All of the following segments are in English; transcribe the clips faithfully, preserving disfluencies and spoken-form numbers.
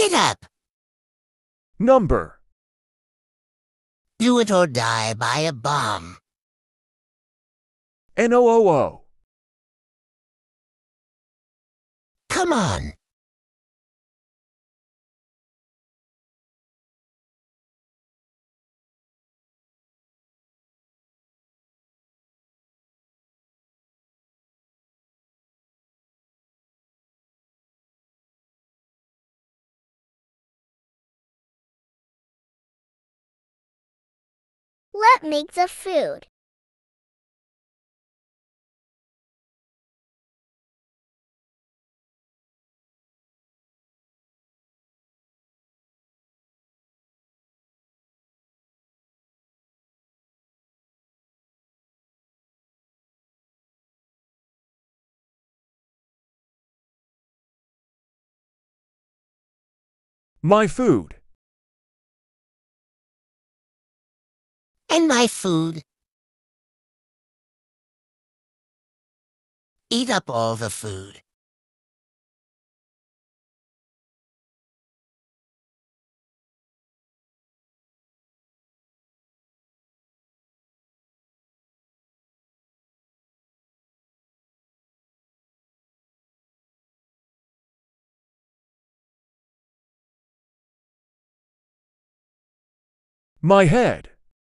Get up! Number. Do it or die by a bomb. N O O O. Come on! Let's make the food. My food. And my food. Eat up all the food. My head.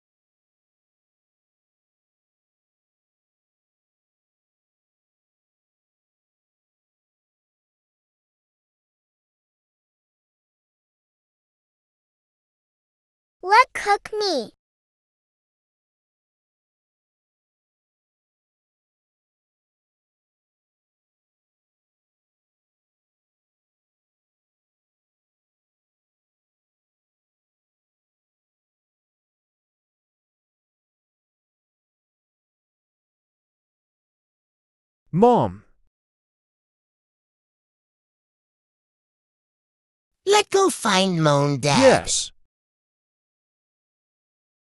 Let's cook me. Mom. Let go find Moan Dad. Yes.